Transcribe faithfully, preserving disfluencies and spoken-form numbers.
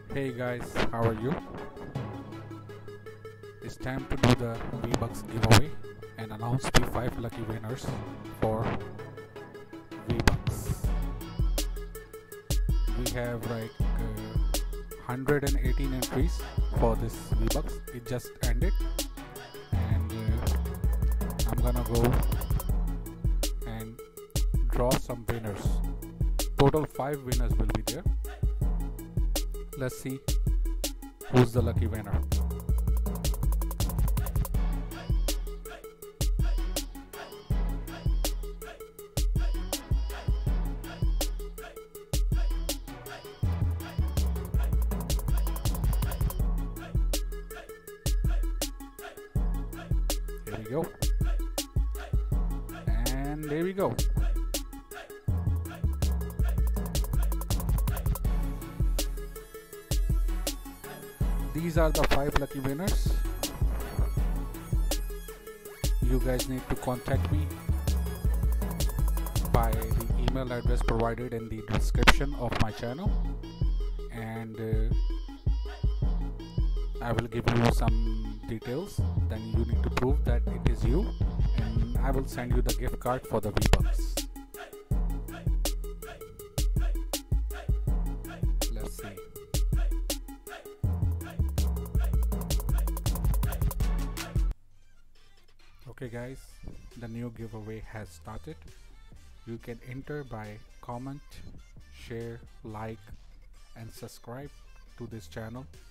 Hey guys, how are you? It's time to do the V-Bucks giveaway and announce the five lucky winners for V-Bucks. We have like uh, one hundred eighteen entries for this V-Bucks. It just ended and uh, I'm gonna go and draw some winners. Total five winners will be there. Let's see who's the lucky winner. Here we go. And there we go. These are the five lucky winners. You guys need to contact me by the email address provided in the description of my channel, and uh, I will give you some details. Then you need to prove that it is you, and I will send you the gift card for the V-Bucks. Let's see. Okay guys, the new giveaway has started. You can enter by comment, share, like and subscribe to this channel.